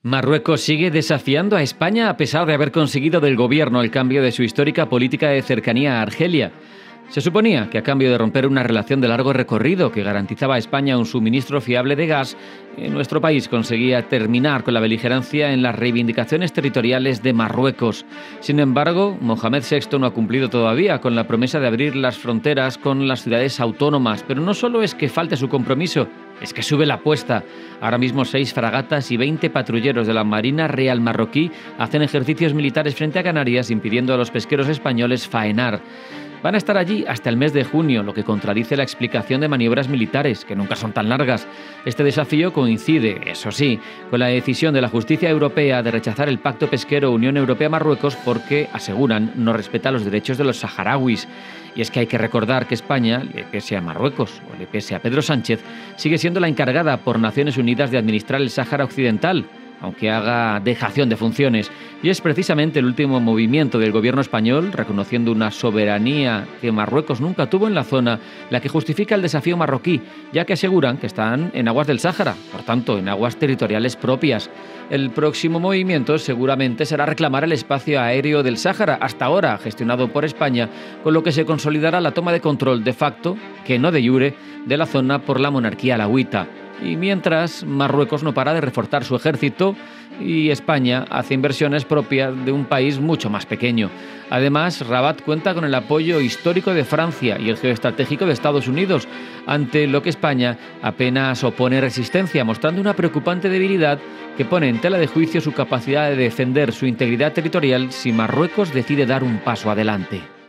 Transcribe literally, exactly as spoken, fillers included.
Marruecos sigue desafiando a España a pesar de haber conseguido del gobierno el cambio de su histórica política de cercanía a Argelia. Se suponía que a cambio de romper una relación de largo recorrido que garantizaba a España un suministro fiable de gas, eh, nuestro país conseguía terminar con la beligerancia en las reivindicaciones territoriales de Marruecos. Sin embargo, Mohamed sexto no ha cumplido todavía con la promesa de abrir las fronteras con las ciudades autónomas, pero no solo es que falte su compromiso, es que sube la apuesta. Ahora mismo seis fragatas y veinte patrulleros de la Marina Real marroquí hacen ejercicios militares frente a Canarias, impidiendo a los pesqueros españoles faenar. Van a estar allí hasta el mes de junio, lo que contradice la explicación de maniobras militares, que nunca son tan largas. Este desafío coincide, eso sí, con la decisión de la justicia europea de rechazar el pacto pesquero Unión Europea-Marruecos porque, aseguran, no respeta los derechos de los saharauis. Y es que hay que recordar que España, le pese a Marruecos o le pese a Pedro Sánchez, sigue siendo la encargada por Naciones Unidas de administrar el Sáhara Occidental, aunque haga dejación de funciones. Y es precisamente el último movimiento del gobierno español, reconociendo una soberanía que Marruecos nunca tuvo en la zona, la que justifica el desafío marroquí, ya que aseguran que están en aguas del Sáhara, por tanto, en aguas territoriales propias. El próximo movimiento seguramente será reclamar el espacio aéreo del Sáhara, hasta ahora gestionado por España, con lo que se consolidará la toma de control de facto, que no de jure, de la zona por la monarquía alauita. Y mientras, Marruecos no para de reforzar su ejército y España hace inversiones propias de un país mucho más pequeño. Además, Rabat cuenta con el apoyo histórico de Francia y el geoestratégico de Estados Unidos, ante lo que España apenas opone resistencia, mostrando una preocupante debilidad que pone en tela de juicio su capacidad de defender su integridad territorial si Marruecos decide dar un paso adelante.